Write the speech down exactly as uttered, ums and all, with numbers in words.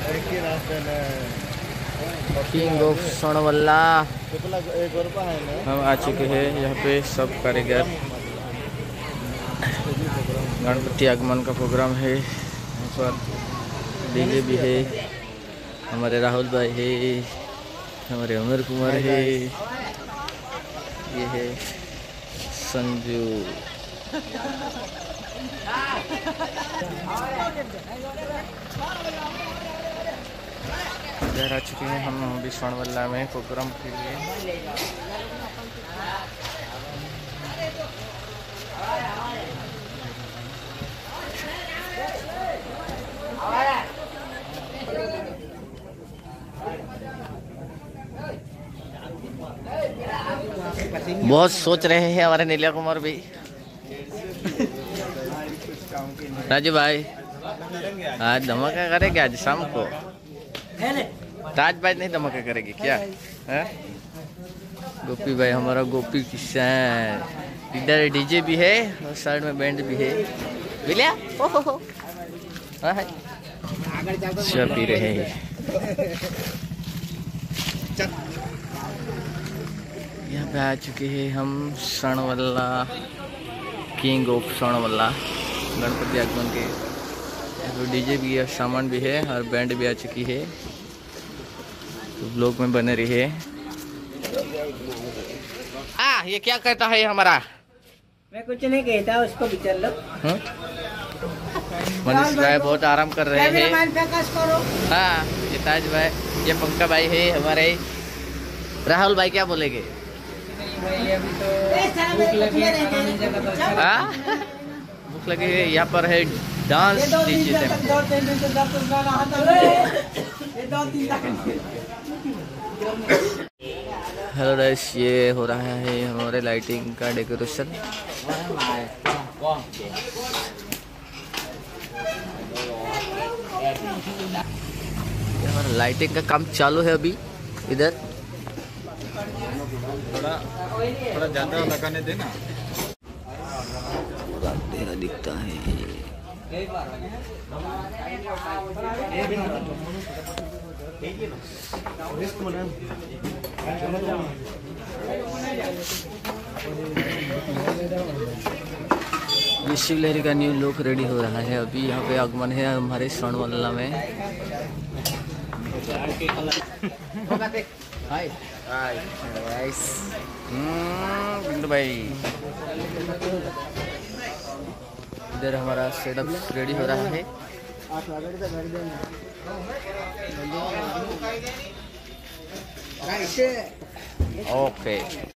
King of सोनवल्ला हम आ चुके हैं। यहाँ पे सब कारीगर गणपति आगमन का प्रोग्राम है। यहाँ पर डीजे भी है, हमारे राहुल भाई है, हमारे अमर कुमार है, ये है संजू। इधर आ चुके हैं हम अभी सोनवल्ला में प्रोग्राम के लिए। बहुत सोच रहे हैं हमारे नीलिया कुमार भी। राजू भाई आज धमाका करेंगे, आज शाम को ताज भाई नहीं धमाका करेगी क्या है? गोपी भाई हमारा गोपी किसान, इधर डीजे भी है और साइड में बैंड भी है। बिलिया ओहो चाय पी रहे हैं। यहाँ पे आ चुके हैं हम सोनवल्ला, किंग ऑफ सोनवल्ला गणपति आगमन के। तो डीजे भी है, सामान भी है और बैंड भी आ चुकी है। तो ब्लॉग में बने रही है। आ ये क्या कहता है हमारा? मैं कुछ नहीं कहता, उसको भी चल लो। मनीष भाई बहुत आराम कर रहे हैं। करो। हाँ ये ताज भाई, ये पंकज भाई है हमारे। राहुल भाई क्या बोलेंगे? भूख लगी है। यहाँ पर है डांस डीजे। हेलो गाइस, ये हो रहा है हमारे लाइटिंग का डेकोरेशन। हमारा लाइटिंग का काम चालू है अभी इधर। थोड़ा थोड़ा ज्यादा लगाने देना, तेरा दिखता है। ये शिव लहरी का न्यू लुक रेडी हो रहा है अभी। यहाँ पे आगमन है हमारे सोनवल्ला में। हाय हाय गाइस, बिंदु भाई इधर हमारा सेटअप रेडी हो रहा है। ओके।